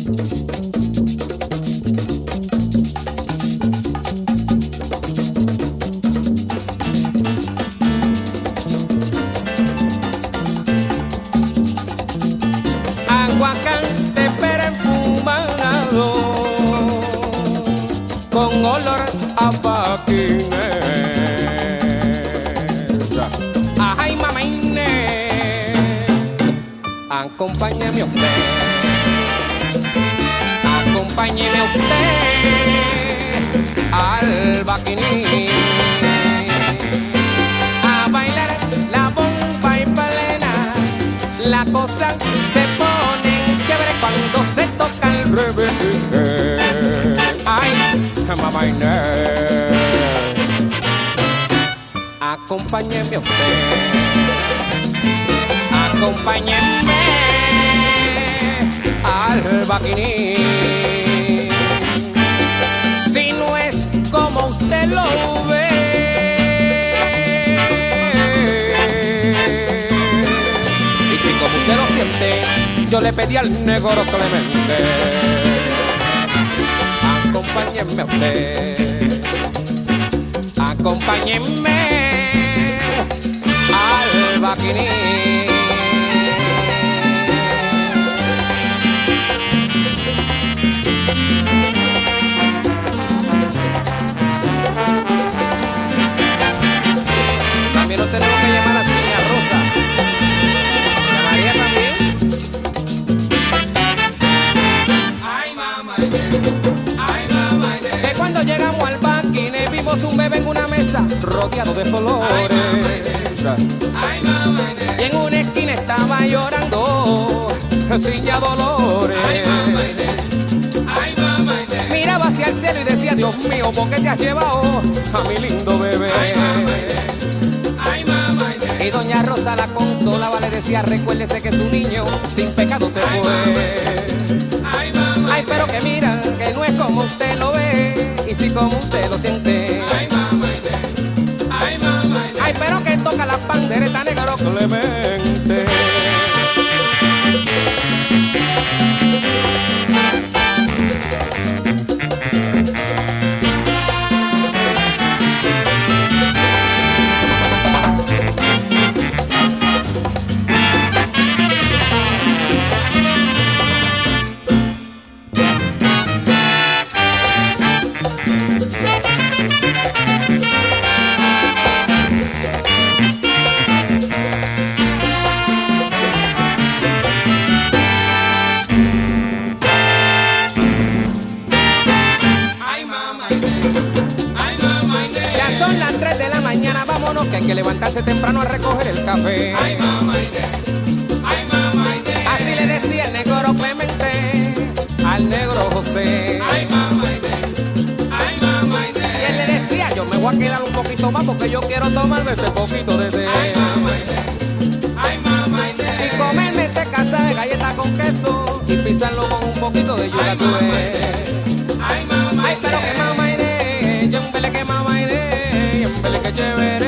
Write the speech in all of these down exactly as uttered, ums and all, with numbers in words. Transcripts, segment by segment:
Aguacán de pera enfumado con olor a paquines. Ay, mamá Inés, acompáñeme usted, acompáñeme usted al baquiní a bailar la bomba y palena. La cosa se pone chévere cuando se toca el revés. Ay, mamá Inés, acompáñeme usted, acompáñeme al baquiní. Si no es como usted lo ve, y si como usted lo siente, yo le pedí al negro Clemente, acompáñeme usted, acompáñeme al baquiní. También nos tenemos que llamar a Seña Rosa. ¿Llamaría también? Ay, mamá, ay, mamá. Que cuando llegamos al baquiné vimos un bebé en una mesa rodeado de flores. Ay, mamá, y en una esquina estaba llorando Seña Dolores. Ay, mamá, ay, mamá. Miraba hacia el cielo y decía, Dios mío, ¿por qué te has llevado a mi lindo bebé? Ay, mamá, ay, mamá. Y doña Rosa la consolaba, le decía, recuérdese que su niño sin pecado se fue. Ay, mamá, ay, pero que mira, que no es como usted lo ve, y si como usted lo siente. Ay, mamá, ay, mamá, ay, pero que toca la pandereta negro Clemente. Que hay que levantarse temprano a recoger el café. Ay, mamá, ay, mamá, así le decía el negro Clemente al negro José. Ay, mamá, ay, mamá, y él le decía, yo me voy a quedar un poquito más porque yo quiero tomarme este poquito de té. Ay, mamá, ay, mamá, y comerme este casa de galletas con queso y pisarlo con un poquito de yuca. Ay, mamá, ay, mamá, ay, pero que mamá iré, yo un vele que mamá iré, yo un vele que chévere.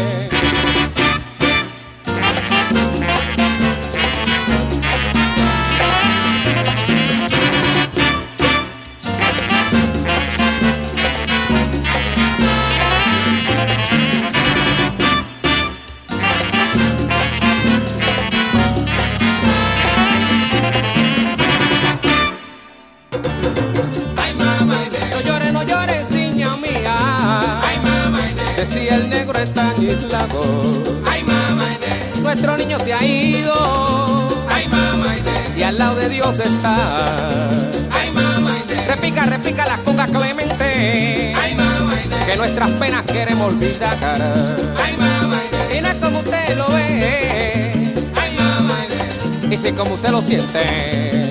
Decía el negro está aislado. Ay, mamá, nuestro niño se ha ido. Ay, mamá, y al lado de Dios está. Ay, mamá, repica, repica las congas Clemente. Ay, mamá, que nuestras penas queremos olvidar. Ay, mamá, y no es como usted lo ve. Ay, mamá, y si como usted lo siente.